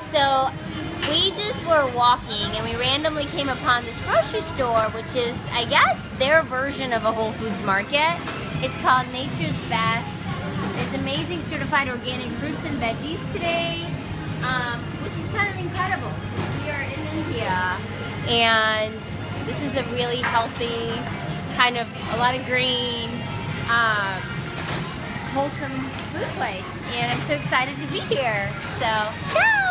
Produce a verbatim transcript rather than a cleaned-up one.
So we just were walking and we randomly came upon this grocery store, which is, I guess, their version of a Whole Foods market. It's called Nature's Best. There's amazing certified organic fruits and veggies today, um, which is kind of incredible. We are in India, and this is a really healthy, kind of a lot of green, um, wholesome food place. And I'm so excited to be here. So, ciao!